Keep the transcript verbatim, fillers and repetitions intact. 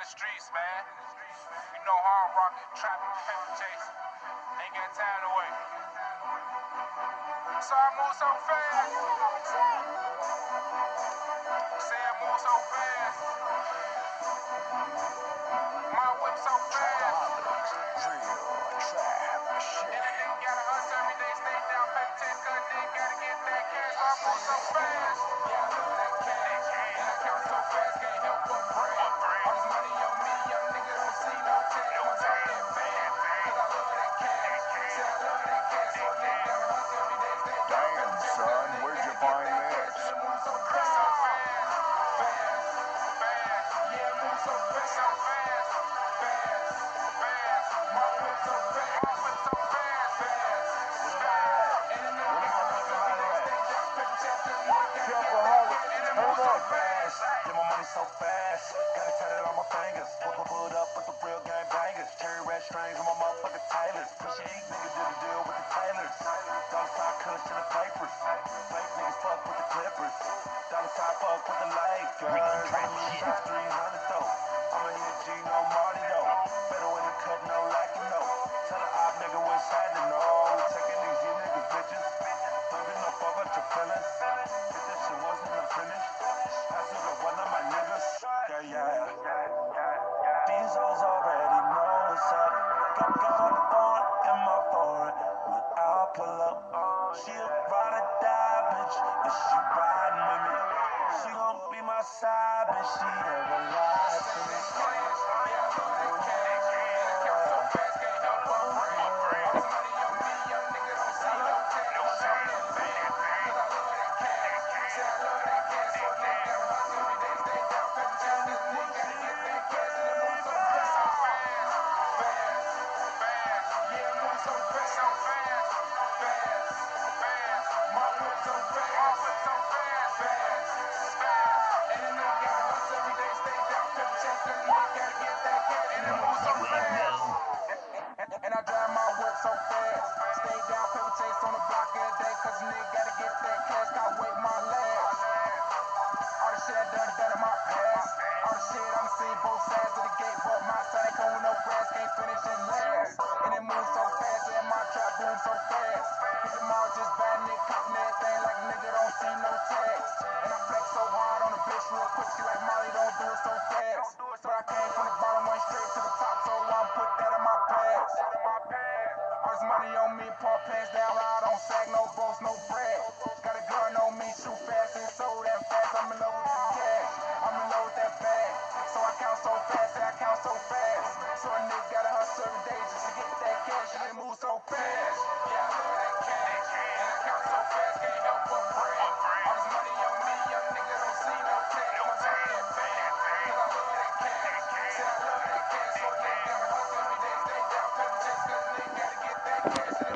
streets, man. You know hard rockin', trapping, paper chasing. Ain't got time to wait. So I move so fast. Say I move so fast. My whip so fast. And a nigga gotta hustle every day, stay down, paper chase, cause a nigga gotta get that cash. So I move so fast. Yeah, I love that cash. And I count so fast, can't help but brag. All this money on me, young nigga don't see no tag. I'ma talk that bad, cause I love that cash. Say I love that cash, so a nigga gotta hustle every day, stay down, paper Damn, chase, son, where'd you find this? so move so fast, so fast, fast, fast. Yeah, I move so fast, so fast, fast, fast. My whip so fast, my whip so fast, fast, fast. And a nigga gotta hustle every day, stay down, paper chase, cause a nigga gotta get that cash. And it move so fast. Get my money so fast, gotta turn it on my fingers. Pull, pull, pull it up with the real gang bangers. Cherry red strings on my motherfucking Taylors. Push your eight nigga did a deal with the Taylors. Dollar sign kush in the papers. Fake niggas fuck with the Clippers. Dollar sign fuck with the Lakers. Give me shots three hundred though. I'ma hit G, no Marty though. Better when the cut, no lacking though. Tell the op nigga what's happening, no. We taking these you niggas bitches. Don't give no fuck about your feelings. If this shit wasn't unfinished. Pass it to one of my niggas. Yeah, yeah. These hoes already know what's up. Got, got a phone in my phone. When I pull up, she a ride or die bitch. If she riding with me, she gon' be my side bitch. She never lied to me. And I drive my whip so fast. Stay down, paper chase on the block every day, cause a nigga gotta get that cash. Gotta wait my last. All the shit I done, done in my past. All the shit I done seen both sides of the gate, but my side ain't going no grass, can't finish in last. And it moves so fast, and my trap boom so fast. Hit them all just bad, nigga, copping everything like a nigga don't see no tags. And I flex so hard on the bitch real quick, she like Molly, don't do it so fast. But I came from the bottom, went straight to the top, so I put that in my past. All this money on me, pump pants down, I don't sag, no boast, no brag. Got a gun on me, shoot fast and so damn fast. I'm in love with the cash, I'm in love with that bag. So I count so fast, and I count so fast. So a nigga gotta hustle every day just to get that cash, and it moves so fast. Yeah, I love that cash, and I count so fast, can't help but brag. All this money on me, young nigga don't see no tag. I'ma talk that bad, cause I love that cash. Say I love that cash, so a nigga gotta hustle every day, stay down, paper chase, cause a nigga gotta get that cash.